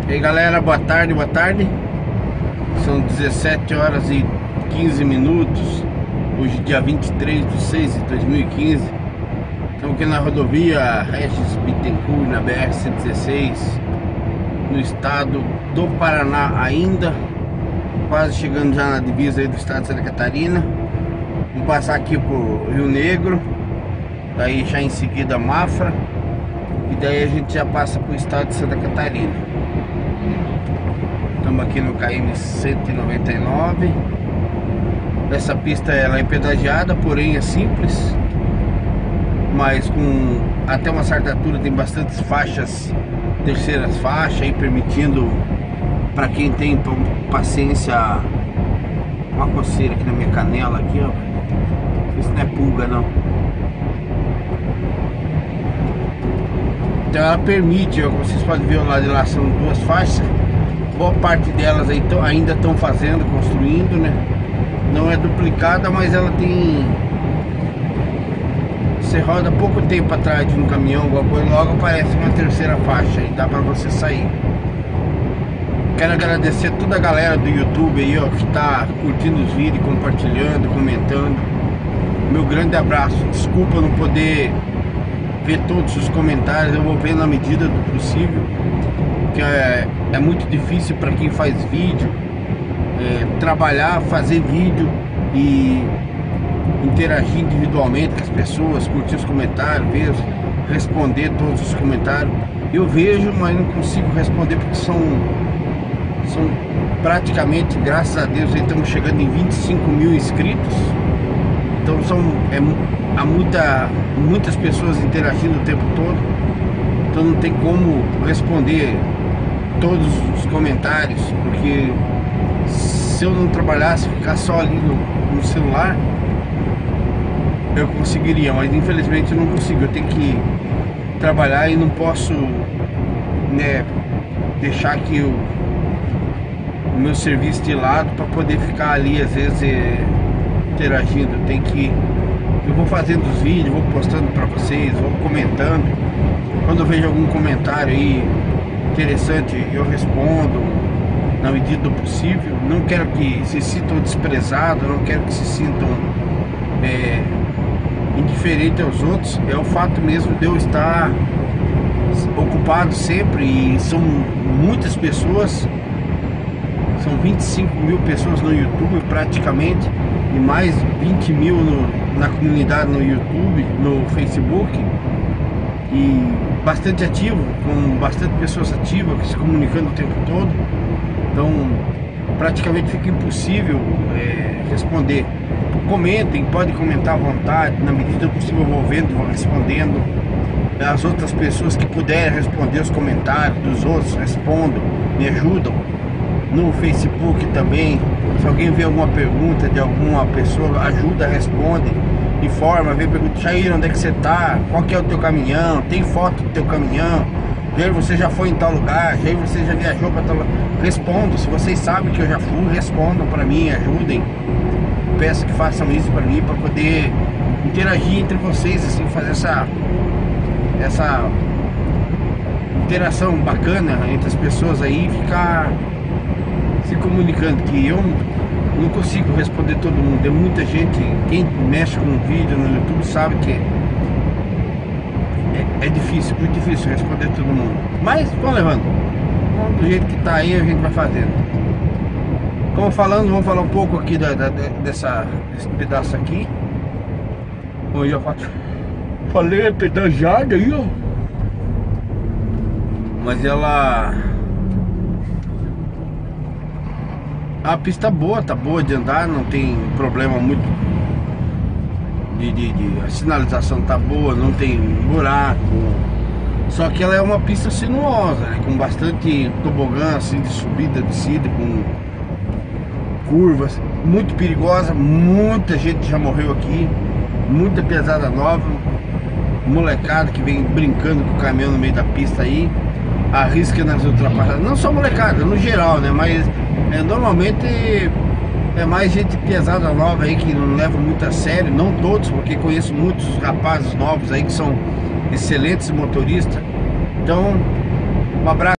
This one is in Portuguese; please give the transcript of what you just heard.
E aí galera, boa tarde, boa tarde. São 17 horas e 15 minutos. Hoje dia 23 de 6 de 2015. Estamos aqui na rodovia Regis Bittencourt, na BR-116, no estado do Paraná ainda. Quase chegando já na divisa aí do estado de Santa Catarina. Vamos passar aqui por Rio Negro, daí já em seguida Mafra, e daí a gente já passa para o estado de Santa Catarina. Estamos aqui no KM 199. Essa pista ela é pedagiada, porém é simples, mas com até uma certa altura tem bastantes faixas, terceiras faixas aí, permitindo para quem tem paciência. Uma coceira aqui na minha canela aqui, ó. Isso não é pulga não. Então ela permite, ó, como vocês podem ver, lá de lá são duas faixas. Boa parte delas aí ainda estão fazendo, construindo, né? Não é duplicada, mas ela tem... Você roda pouco tempo atrás de um caminhão, alguma coisa, logo aparece uma terceira faixa e dá pra você sair. Quero agradecer a toda a galera do YouTube aí, ó, que tá curtindo os vídeos, compartilhando, comentando. Meu grande abraço. Desculpa não poder ver todos os comentários, eu vou ver na medida do possível, que é muito difícil para quem faz vídeo, trabalhar, fazer vídeo e interagir individualmente com as pessoas, curtir os comentários, ver, responder todos os comentários. Eu vejo, mas não consigo responder porque são praticamente, graças a Deus, aí estamos chegando em 25 mil inscritos. Então há muitas pessoas interagindo o tempo todo. Então não tem como responder todos os comentários, porque se eu não trabalhasse, ficar só ali no celular, eu conseguiria, mas infelizmente eu não consigo. Eu tenho que trabalhar e não posso, né, deixar que o meu serviço de lado para poder ficar ali às vezes interagindo. Eu vou fazendo os vídeos, vou postando para vocês, vou comentando. Quando eu vejo algum comentário aí interessante, eu respondo na medida do possível. Não quero que se sintam desprezados, não quero que se sintam indiferentes aos outros. É o fato mesmo de eu estar ocupado sempre, e são muitas pessoas. São 25 mil pessoas no YouTube praticamente, e mais 20 mil na comunidade no YouTube, no Facebook, e bastante ativo, com bastante pessoas ativas, se comunicando o tempo todo. Então praticamente fica impossível responder. Comentem, podem comentar à vontade, na medida do possível eu vou vendo, vou respondendo. As outras pessoas que puderem responder os comentários dos outros, respondam, me ajudam. No Facebook também, se alguém vê alguma pergunta de alguma pessoa, ajuda, responde, informa, vê, pergunta: Jair, onde é que você tá? Qual que é o teu caminhão? Tem foto do teu caminhão? Jair, você já foi em tal lugar? Jair, você já viajou para tal lugar? Respondo, se vocês sabem que eu já fui, respondam para mim, ajudem. Peço que façam isso para mim, para poder interagir entre vocês, assim, fazer essa interação bacana entre as pessoas aí, ficar se comunicando, que eu não consigo responder todo mundo. É muita gente. Quem mexe com vídeo no YouTube sabe que é difícil, muito difícil responder todo mundo, mas vamos levando. Do jeito que tá aí, a gente vai fazendo. Como falando, vamos falar um pouco aqui desse pedaço aqui. Olha, eu falei, é pedagiada aí, ó, mas ela... A pista boa, tá boa de andar, não tem problema muito a sinalização tá boa, não tem buraco. Só que ela é uma pista sinuosa, né, com bastante tobogã, assim, de subida, descida, com curvas, muito perigosa. Muita gente já morreu aqui, muita pesada nova, molecada que vem brincando com o caminhão no meio da pista aí, arrisca nas ultrapassagens. Não só molecada, no geral, né, mas normalmente é mais gente pesada nova aí que não leva muito a sério. Não todos, porque conheço muitos rapazes novos aí que são excelentes motoristas. Então, um abraço.